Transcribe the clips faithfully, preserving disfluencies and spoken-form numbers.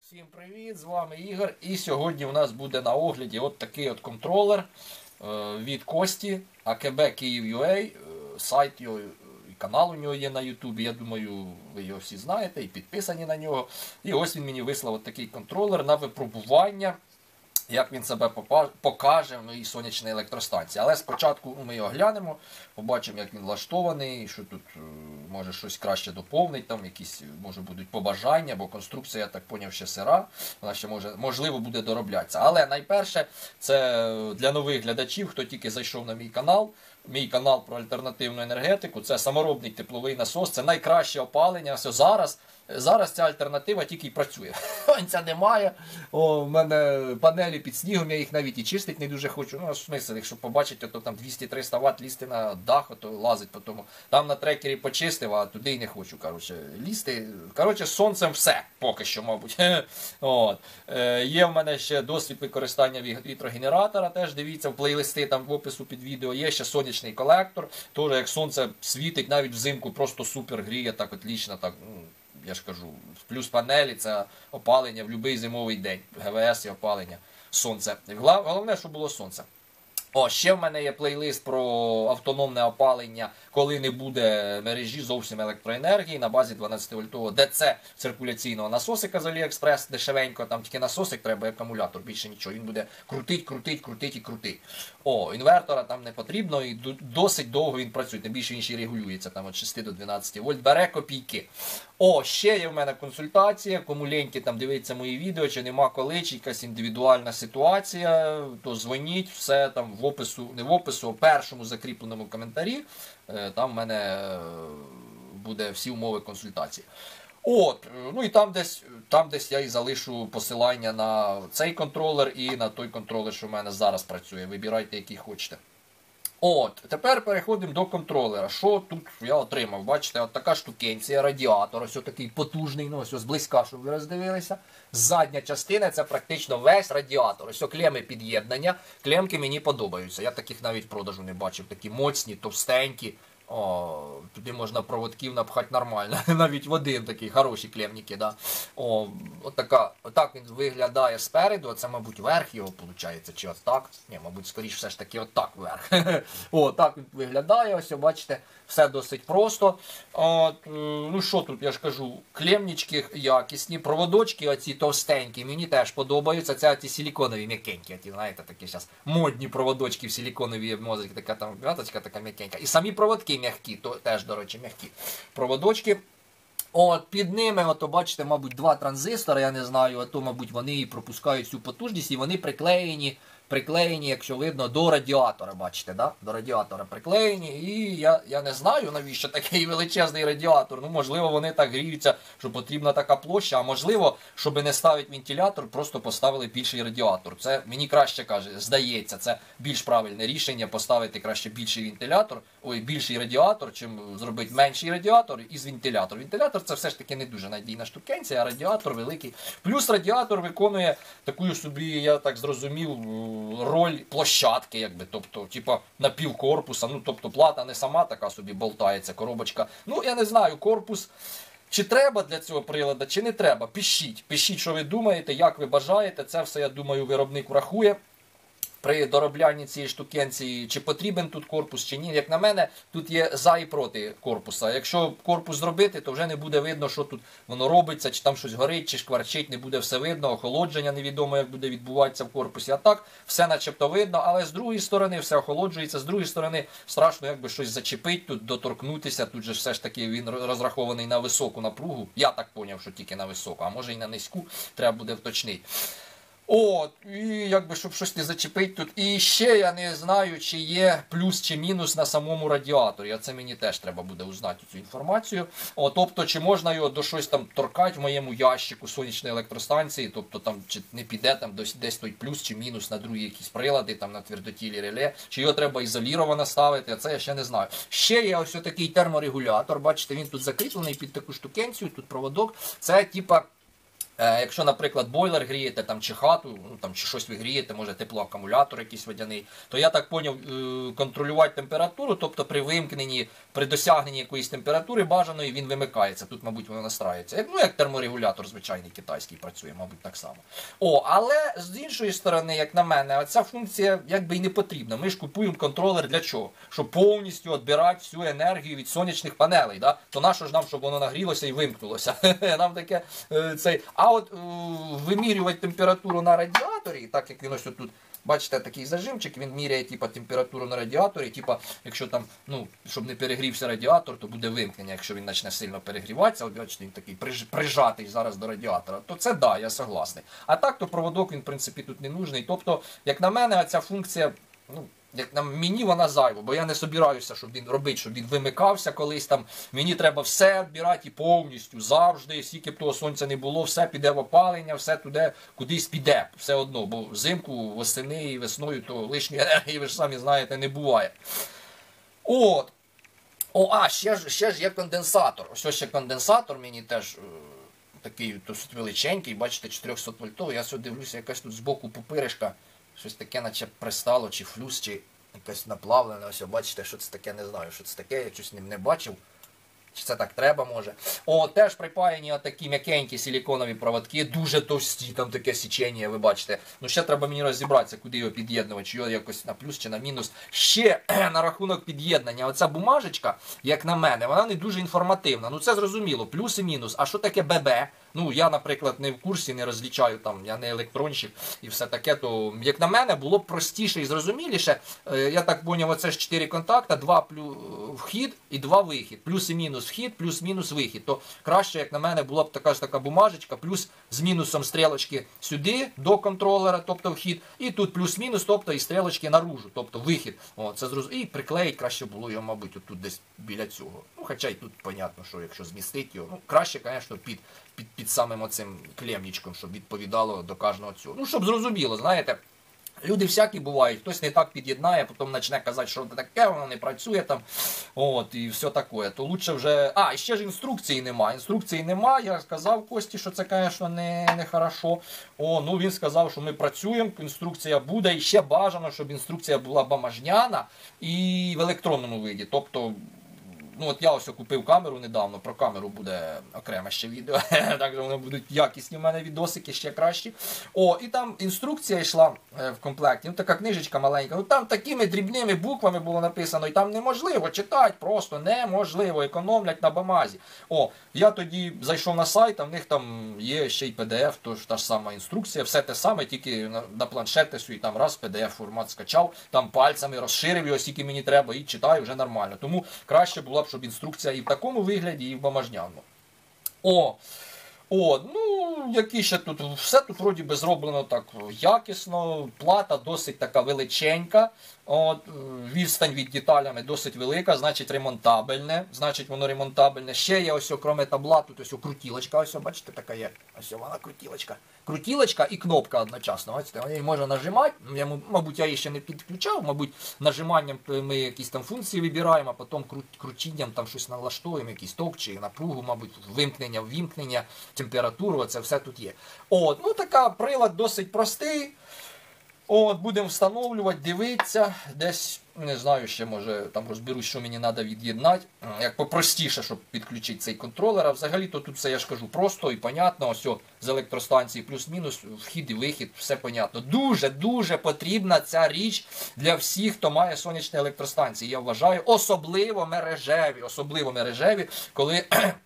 Всім привіт, з вами Ігор. І сьогодні у нас буде на огляді от такий от контролер е, від Кості, АКБ Київ.ua, сайт його і канал у нього є на Ютубі. Я думаю, ви його всі знаєте і підписані на нього. І ось він мені вислав от такий контролер на випробування, як він себе покаже в моїй сонячній електростанції. Але спочатку ми його глянемо, побачимо, як він влаштований, що тут може щось краще доповнить, там якісь може будуть побажання, бо конструкція, я так зрозумів, ще сира, вона ще може, можливо буде дороблятися. Але найперше, це для нових глядачів, хто тільки зайшов на мій канал, мій канал про альтернативну енергетику, це саморобний тепловий насос, це найкраще опалення. Все, зараз, зараз ця альтернатива тільки й працює. Сонця немає, о, в мене панелі під снігом, я їх навіть і чистити не дуже хочу. Ну, смисл, якщо побачите, то там двісті-триста ватт лізти на дах, то лазить по тому. Там на трекері почистив, а туди й не хочу, коротше, лізти. Коротше, з сонцем все, поки що, мабуть. От. Е, є в мене ще досвід використання вітрогенератора, теж дивіться в плейлисти, там в опису під відео. Є ще сонячний колектор, теж як сонце світить, навіть взимку просто супер гріє, так от лічно, так, ну, я ж кажу, плюс панелі, це опалення в будь-який зимовий день, ГВС і опалення, сонце. Головне, щоб було сонце. О, ще в мене є плейлист про автономне опалення, коли не буде мережі зовсім електроенергії на базі дванадцятивольтового ДЦ циркуляційного насосика з Аліекспрес, дешевенько, там тільки насосик треба, акумулятор, більше нічого, він буде крутить, крутить, крутить і крутить. О, інвертора там не потрібно і досить довго він працює, тим більше інший регулюється, там від шести до дванадцяти вольт, бере копійки. О, ще є в мене консультація, кому ліньки там дивиться мої відео, чи нема коли, чи якась індивідуальна ситуація, то дзвоніть, все там в опису, не в опису, а в першому закріпленому коментарі, там в мене буде всі умови консультації. От, ну і там десь, там десь я і залишу посилання на цей контролер і на той контролер, що в мене зараз працює, вибирайте, який хочете. От, тепер переходимо до контролера. Що тут я отримав? Бачите, от така штукенція, радіатор, ось такий потужний, ну ось зблизька, щоб ви роздивилися. Задня частина, це практично весь радіатор. Ось клеми під'єднання. Клемки мені подобаються. Я таких навіть в продажу не бачив. Такі моцні, товстенькі. О, туди можна проводків напхати нормально. Навіть в один такий, хороші клемники, да. О, отака, отак він виглядає спереду. Це, мабуть, верх його, виходить, чи отак. Ні, мабуть, скоріш все ж таки отак верх. О, так він виглядає, ось, бачите, все досить просто. От, ну що тут, я ж кажу, клемнички якісні, проводочки оці товстенькі, мені теж подобаються. Це ті силіконові м'якенькі, ті, знаєте, такі зараз модні проводочки в силіконові мозок, така там вяточка така м'якенька. І самі проводки м'які, то теж, до речі, м'які проводочки. От, під ними, ото, бачите, мабуть, два транзистори, я не знаю, а то, мабуть, вони і пропускають цю потужність, і вони приклеєні, приклеєні, якщо видно, до радіатора, бачите, да? До радіатора приклеєні, і я, я не знаю, навіщо такий величезний радіатор, ну, можливо, вони так гріються, що потрібна така площа, а можливо, щоб не ставити вентилятор, просто поставили більший радіатор. Це, мені краще каже, здається, це більш правильне рішення, поставити краще більший вентилятор, ой, більший радіатор, чим зробити менший радіатор із вентилятор. Вентилятор це все ж таки не дуже надійна штукенція, а радіатор великий. Плюс радіатор виконує таку собі, я так зрозумів, роль площадки, якби, тобто, типа, напівкорпуса, ну, тобто, плата не сама така собі болтається, коробочка. Ну, я не знаю, корпус, чи треба для цього прилада, чи не треба, пишіть, пишіть, що ви думаєте, як ви бажаєте, це все, я думаю, виробник врахує. При дороблянні цієї штукенції, чи потрібен тут корпус, чи ні. Як на мене, тут є за і проти корпуса. Якщо корпус зробити, то вже не буде видно, що тут воно робиться, чи там щось горить, чи шкварчить, не буде все видно, охолодження невідомо, як буде відбуватися в корпусі. А так, все начебто видно, але з другої сторони все охолоджується, з другої сторони страшно якби щось зачепить, тут доторкнутися, тут же все ж таки він розрахований на високу напругу. Я так зрозумів, що тільки на високу, а може і на низьку, треба буде вточнити. От, і якби, щоб щось не зачепити тут. І ще я не знаю, чи є плюс чи мінус на самому радіаторі. А це мені теж треба буде узнати цю інформацію. О, тобто, чи можна його до щось там торкати в моєму ящику сонячної електростанції, тобто там чи не піде там десь, десь той плюс чи мінус на другі якісь прилади, там на твердотілі реле, чи його треба ізоліровано ставити, а це я ще не знаю. Ще є ось такий терморегулятор, бачите, він тут закріплений під таку штукенцію, тут проводок. Це типа Е, якщо, наприклад, бойлер грієте там, чи хату, ну, там, чи щось ви грієте, може теплоакумулятор якийсь водяний, то я так поняв, е, контролювати температуру, тобто при вимкненні, при досягненні якоїсь температури бажаної він вимикається. Тут, мабуть, воно настраюється. Як, ну, як терморегулятор звичайний китайський працює, мабуть, так само. О, але з іншої сторони, як на мене, ця функція якби і не потрібна. Ми ж купуємо контролер для чого? Щоб повністю відбирати всю енергію від сонячних панелей. Да? То нащо ж нам, щоб воно нагрілося і вимкнулося? Нам таке е, цей. А от е, вимірювати температуру на радіаторі, так як він ось тут, бачите, такий зажимчик, він міряє типу, температуру на радіаторі, типу, якщо там, ну, щоб не перегрівся радіатор, то буде вимкнення, якщо він почне сильно перегріватися, от бачите, він такий приж, прижатий зараз до радіатора, то це да, я согласний. А так, то проводок він, в принципі, тут не нужний. Тобто, як на мене, ця функція, ну, як на мені вона зайва, бо я не собираюся, щоб він робити, щоб він вимикався колись там. Мені треба все відбирати і повністю, завжди, скільки б того сонця не було, все піде в опалення, все туди кудись піде, все одно. Бо взимку, восени і весною, то лишньої енергії, ви ж самі знаєте, не буває. От. О, а, ще ж, ще ж є конденсатор. Ось ще конденсатор мені теж е, такий досить величенький, бачите, чотириста вольтовий. Я сюди дивлюся, якась тут збоку пупиришка. Щось таке, наче пристало, чи флюс, чи якесь наплавлене. Ось, бачите, що це таке, не знаю, що це таке, я щось не бачив. Чи це так треба, може. О, теж припаяні отакі м'якенькі силіконові проводки, дуже товсті, там таке січення, ви бачите. Ну, ще треба мені розібратися, куди його під'єднувати, чи його якось на плюс, чи на мінус. Ще на рахунок під'єднання, оця бумажечка, як на мене, вона не дуже інформативна. Ну, це зрозуміло, плюс і мінус. А що таке ББ? Ну, я, наприклад, не в курсі, не розлічаю, там, я не електронщик і все таке, то, як на мене, було б простіше і зрозуміліше. Я так поняв, оце ж чотири контакта, два плюс вхід і два вихід. Плюс і мінус вхід, плюс-мінус вихід. То краще, як на мене, була б така ж така бумажечка, плюс з мінусом стрілочки сюди, до контролера, тобто вхід, і тут плюс-мінус, тобто і стрілочки наружу, тобто вихід. О, це зроз... І приклеїть краще було його, мабуть, отут десь біля цього. Ну, хоча й тут, понятно, що якщо змістити його, ну, краще, звісно, під, під, під самим оцим клемничком, щоб відповідало до кожного цього. Ну, щоб зрозуміло, знаєте, люди всякі бувають, хтось не так під'єднає, потім почне казати, що це таке, воно не працює там, от, і все таке. То лучше вже... А, і ще ж інструкції нема. Інструкції нема, я сказав Кості, що це, звісно, не, не хорошо. О, ну він сказав, що ми працюємо, інструкція буде, і ще бажано, щоб інструкція була бумажняна і в електронному виді. Тобто, ну от я ось купив камеру недавно, про камеру буде окреме ще відео, так що вони будуть якісні в мене відосики, ще кращі. О, і там інструкція йшла в комплекті, ну така книжечка маленька, ну там такими дрібними буквами було написано, і там неможливо читати, просто неможливо, економлять на бумазі. О, я тоді зайшов на сайт, а в них там є ще й пі ді еф, тож та ж сама інструкція, все те саме, тільки на, на планшети свій там раз пі ді еф формат скачав, там пальцями розширив його, скільки мені треба, і читаю вже нормально. Тому краще було б, щоб інструкція і в такому вигляді, і в бумажняному. О, о, ну, які ще тут, все тут вроді би зроблено так якісно, плата досить така величенька, от, відстань від деталями досить велика, значить ремонтабельне, значить воно ремонтабельне. Ще є ось, окрім табла, тут ось крутілочка, ось, бачите, така є, ось вона крутілочка. Крутілочка і кнопка одночасно, бачите, її можна нажимати, я, мабуть, я її ще не підключав, мабуть, нажиманням ми якісь там функції вибираємо, а потім крутінням там щось налаштуємо, якийсь ток чи напругу, мабуть, вимкнення, ввімкнення, температуру, це все тут є. От, ну така прилад досить простий. От, будемо встановлювати, дивитися, десь, не знаю, ще може там розберусь, що мені треба від'єднати, як попростіше, щоб підключити цей контролер, а взагалі-то тут все, я ж кажу, просто і понятно, ось о, з електростанції плюс-мінус, вхід і вихід, все понятно. Дуже-дуже потрібна ця річ для всіх, хто має сонячні електростанції, я вважаю, особливо мережеві, особливо мережеві, коли...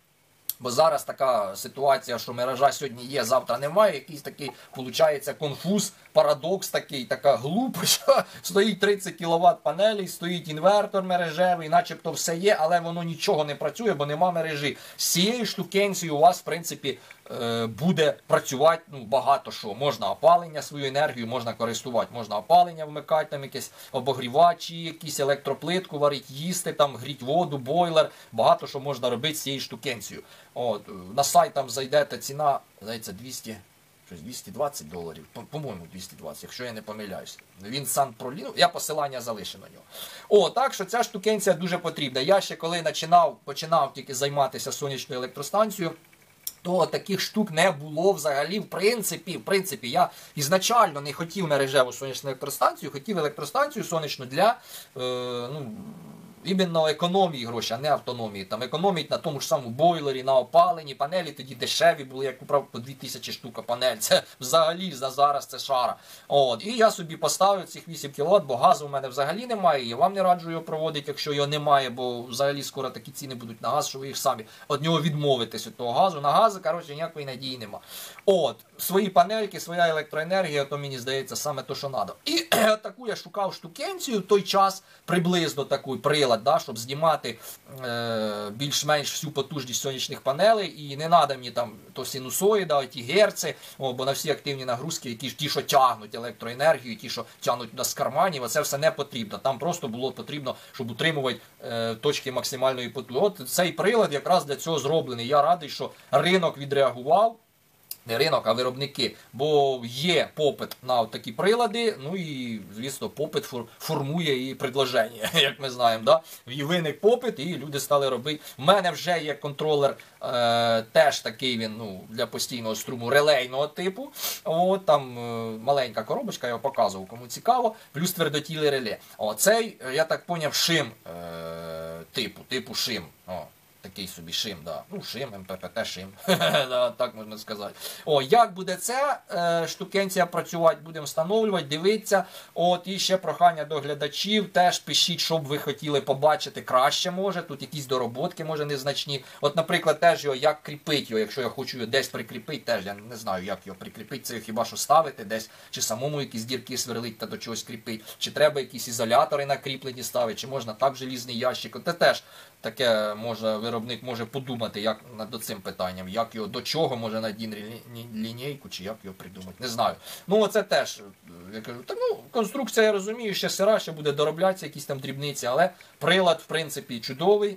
Бо зараз така ситуація, що мережа сьогодні є, завтра немає, якийсь такий, виходить, конфуз, парадокс такий, така глупость. Стоїть тридцять кіловат панелей, стоїть інвертор мережевий, начебто все є, але воно нічого не працює, бо нема мережі. З цією штукенцією у вас, в принципі, буде працювати ну, багато що. Можна опалення, свою енергію можна користувати, можна опалення вмикати, там якісь обогрівачі, якісь електроплитку варити, їсти, там, гріти воду, бойлер, багато що можна робити з цією штукенцією. От, на сайт там зайдете, ціна, здається, двісті, щось, двісті двадцять доларів, по-моєму, двісті двадцять, якщо я не помиляюсь. Він сам пролінув, я посилання залишу на нього. О, так що ця штукенція дуже потрібна. Я ще коли починав, починав тільки займатися сонячною електростанцією, то таких штук не було взагалі, в принципі. В принципі, я ізначально не хотів мережеву сонячну електростанцію, хотів електростанцію сонячну для, е, ну, іменно економії грошей, а не автономії. Там економіють на тому ж самому бойлері, на опаленні, панелі тоді дешеві були, як купив по дві тисячі штук панель. Це взагалі за зараз це шара. От. І я собі поставив цих вісім кіловат, бо газу в мене взагалі немає. І вам не раджу його проводити, якщо його немає, бо взагалі скоро такі ціни будуть на газ, що ви їх самі від нього відмовитесь від того газу. На газ, коротше, ніякої надії нема. От. Свої панельки, своя електроенергія, то мені здається саме то, що треба. І таку я шукав штукенцію в той час, приблизно таку прилад, да, щоб знімати е, більш-менш всю потужність сонячних панелей. І не треба мені там то синусоїда, ті герци, о, бо на всі активні нагрузки, які ті, що тягнуть електроенергію, ті, що тягнуть туди з карманів, це все не потрібно. Там просто було потрібно, щоб утримувати е, точки максимальної потужності. От цей прилад якраз для цього зроблений. Я радий, що ринок відреагував. Не ринок, а виробники, бо є попит на такі прилади, ну і, звісно, попит формує і предложення, як ми знаємо. Да? І виник попит, і люди стали робити. У мене вже є контролер, е, теж такий він, ну, для постійного струму релейного типу. От, там е, маленька коробочка, я його показував, кому цікаво, плюс твердотілий реле. О, цей, я так поняв, шим е, типу, типу шим. О. Такий собі шим, да. Ну, шим, ем пе пе те шим, да, так можна сказати. О, як буде ця е, штукенція працювати, будемо встановлювати, дивитися. От, і ще прохання до глядачів, теж пишіть, що б ви хотіли побачити краще, може, тут якісь дороботки, може, незначні. От, наприклад, теж його, як кріпити його, якщо я хочу його десь прикріпити, теж я не знаю, як його прикріпити, це хіба що ставити десь, чи самому якісь дірки сверлить та до чогось кріпити, чи треба якісь ізолятори накріплені ставити, чи можна так желізний ящик. От, це теж таке може виробник може подумати як над цим питанням, як його, до чого може надіти лінійку, чи як його придумати, не знаю. Ну оце теж, я кажу, так, ну, конструкція, я розумію, ще сира, ще буде дороблятися, якісь там дрібниці, але прилад, в принципі, чудовий.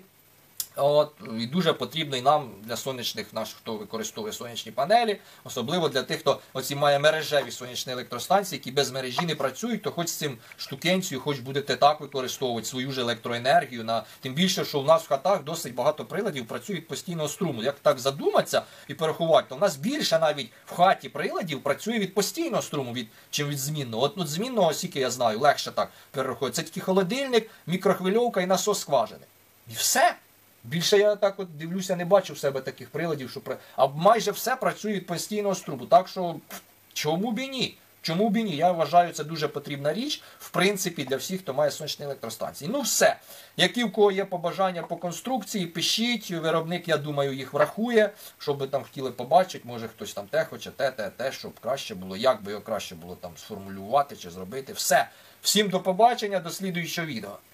От, і дуже потрібний нам для сонячних, наш, хто використовує сонячні панелі, особливо для тих, хто оці має мережеві сонячні електростанції, які без мережі не працюють, то хоч з цим штукенцію, хоч будете так використовувати свою ж електроенергію. На... Тим більше, що в нас в хатах досить багато приладів працюють постійного струму. Як так задуматися і порахувати, то в нас більше навіть в хаті приладів працює від постійного струму, від, чим від змінного. От, от змінного, оскільки я знаю, легше так перерахувати. Це тільки холодильник, мікрохвильовка і насос скважини. І все. Більше я так от дивлюся, не бачу в себе таких приладів, що а майже все працює від постійного струму. Так що, чому б і ні? Чому б і ні? Я вважаю, це дуже потрібна річ, в принципі, для всіх, хто має сонячні електростанції. Ну все. Які в кого є побажання по конструкції, пишіть. Виробник, я думаю, їх врахує, щоб ви там хотіли побачити. Може хтось там те хоче, те, те, те, щоб краще було. Як би його краще було там сформулювати чи зробити. Все. Всім до побачення, до слідуючого відео.